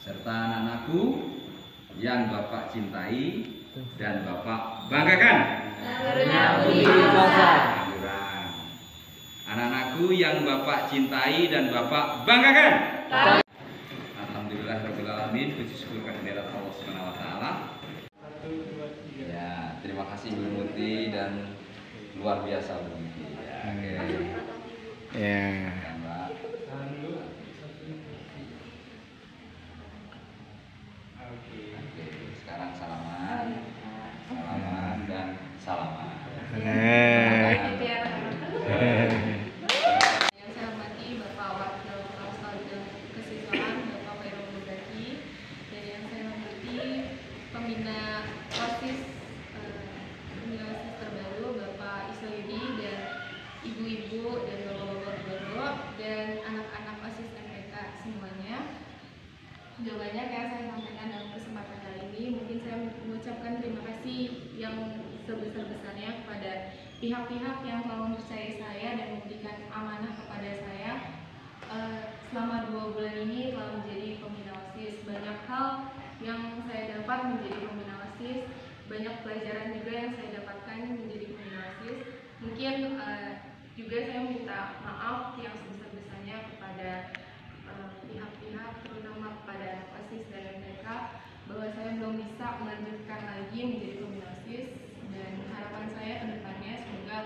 serta anak-anakku yang Bapak cintai dan Bapak banggakan. Anak-anakku yang Bapak cintai dan Bapak banggakan. Alhamdulillahirabbil alamin, puji syukur kehadirat Allah Subhanahu wa taala. Ya, terima kasih Ibu Muti dan luar biasa Bu Muti. Ya. Oke, sekarang salaman dan salaman. Yang saya hormati Bapak Wakil Kepala Staf Bidang Kesiswaan Bapak Khairul Mudaki, dan yang saya hormati pembina OSIS terbaru Bapak Isoyudi dan ibu-ibu dan bapak-bapak guru dan anak-anak OSIS MPK semuanya. Jawabannya kayak saya sampaikan dalam kesempatan kali ini, mungkin saya mengucapkan terima kasih yang sebesar-besarnya kepada pihak-pihak yang telah mempercayai saya dan memberikan amanah kepada saya selama 2 bulan ini telah menjadi pembina OSIS. Banyak hal yang saya dapat menjadi pembina OSIS, banyak pelajaran juga yang saya dapatkan menjadi pembina OSIS. Mungkin juga saya minta maaf yang sebesar-besarnya kepada pihak-pihak, terutama kepada OSIS dan MPK, bahwa saya belum bisa melanjutkan lagi menjadi pembina OSIS, dan harapan saya ke depannya semoga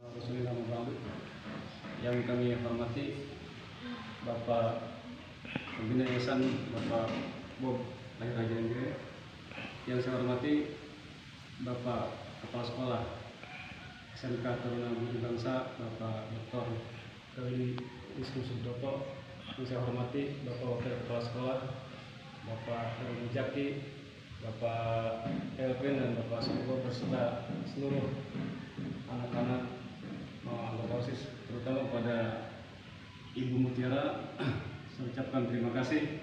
yang kami hormati Bapak Pembina Yayasan Bapak Bob Lahir Raja Andre, yang saya hormati Bapak Kepala Sekolah SMK Taruna Budi Bangsa Bapak Dr. Kawili Wisnu Subdoto, yang saya hormati Bapak Wakil Kepala Sekolah Bapak Heru Mujaki, Bapak Elvin dan Bapak Sobo beserta seluruh anak-anak anggota OSIS, terutama kepada Ibu Mutiara. Saya ucapkan terima kasih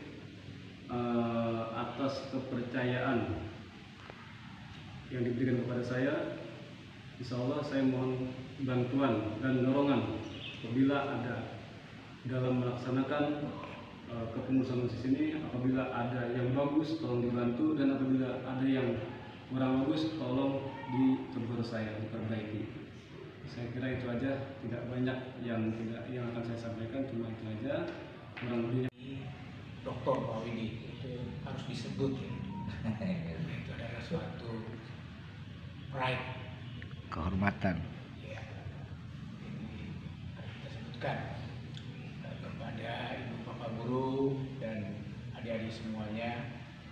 atas kepercayaan yang diberikan kepada saya. Insya Allah saya mohon bantuan dan dorongan apabila ada dalam melaksanakan kepengurusan OSIS ini. Apabila ada yang bagus tolong dibantu, dan apabila ada yang kurang bagus tolong ditegur saya, diperbaiki. Saya kira itu aja, tidak banyak yang akan saya sampaikan, cuma itu aja kurang lebihnya. Dokter Pak Widi itu harus disebut ya. Itu adalah suatu pride, Kehormatan. ya. Ini harus kita sebutkan kepada ibu bapak guru dan adik-adik semuanya.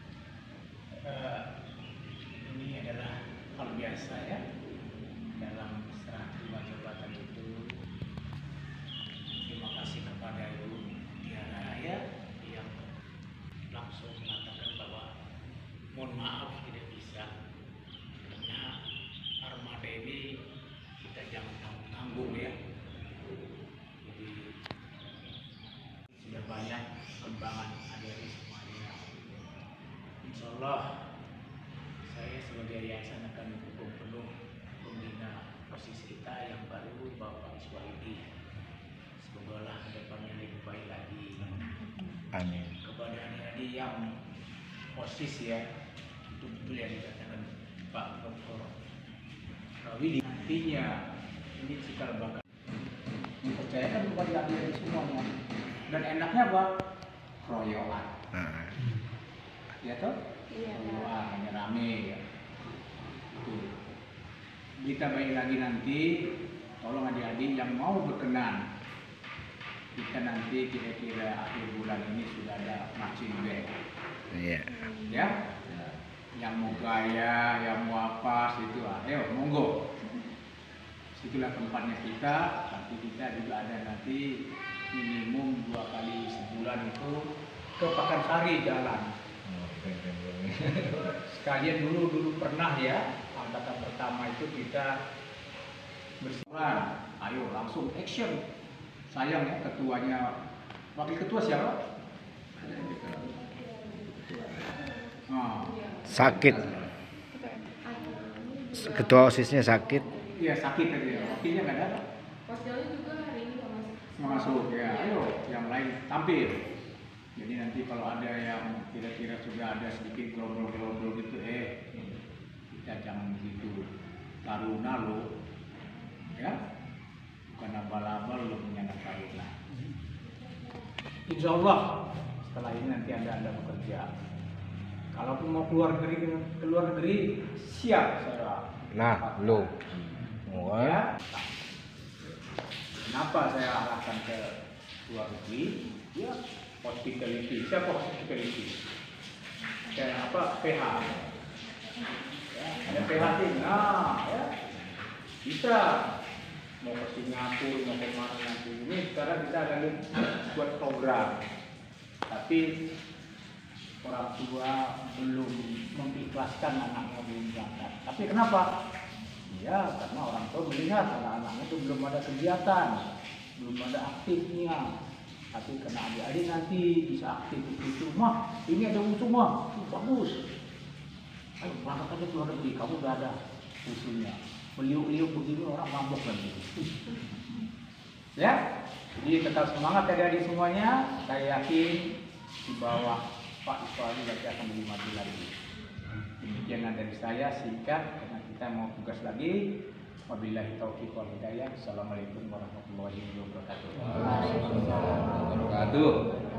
Ini adalah hal biasa ya dalam serah terima jabatan itu. Terima kasih kepada Ibu Tiara ya, yang langsung mengatakan bahwa mohon maaf tidak bisa, karena armada ini kita jangan tanggung-tanggung ya. Jadi sudah banyak kembangan adik-adik semuanya. Insya Allah saya sebagai yayasan akan mendukung penuh pembina OSIS kita yang baru, Bapak Iswaidi. Semoga lah kedepannya lebih baik lagi. Amin. Kepada adik-adik yang OSIS ya, betul-betul yang dikatakan Pak Dr. Rawili, nantinya ini cikal bakal mempercayakan kepada adik-adik semuanya. Dan enaknya apa? Royoan. Ya toh? Iya. Royoan, rame ya. Itu. Kita baik lagi nanti, tolong adik-adik yang mau berkenan, kita nanti kira-kira akhir bulan ini sudah ada marching band. Iya. Ya, yang mau gaya, yang mau apa, situ, ayo monggo. Situlah tempatnya kita. Nanti kita juga ada nanti minimum 2 kali sebulan itu ke Pakansari jalan. Sekalian dulu pernah ya, angkatan pertama itu kita bersiaran, ayo langsung action. Sayang ya ketuanya, wakil ketua siapa? Sakit. Ketua OSISnya sakit. Iya sakit tadi ya, wakilnya nggak ada. Posjalnya juga hari ini nggak masuk. Masuk ya, ayo yang lain tampil. Jadi nanti kalau ada yang kira-kira sudah ada sedikit gerobrol-gerobrol gitu, kita jangan begitu. Taruna lo, ya, bukan abal-abal lo punya anak taruna. Insya Allah setelah ini nanti anda bekerja. Kalaupun mau keluar negeri, siap saya. Nah, lo. Ya. Kenapa saya arahkan ke luar negeri? Ya, hospitality. Siapa hospitality? Kayak apa? PH. Ya, ada PH sih. Nah, ya. Bisa. Mau ke Singapura, mau ke mana nanti. Ini sekarang kita lagi buat program. Tapi orang tua belum mengikhlaskan anaknya belum berangkat. Tapi kenapa? Ya, karena orang tua melihat anak-anaknya itu belum ada kegiatan, belum ada aktifnya. Tapi karena adik-adik nanti bisa aktif itu, mah ini ada usul mah, bagus. Ayo berangkat aja keluar negeri, kamu udah ada usulnya. Beliau-beliau begini orang mabuk lagi. Ya, jadi tetap semangat adik-adik semuanya. Saya yakin di bawah Pak Iswari nanti akan lebih maju lagi. Demikian dari saya singkat karena kita mau tugas lagi. Wabillahi taufiq wal hidayah. Assalamualaikum warahmatullahi wabarakatuh. Waalaikumsalam warahmatullahi wabarakatuh.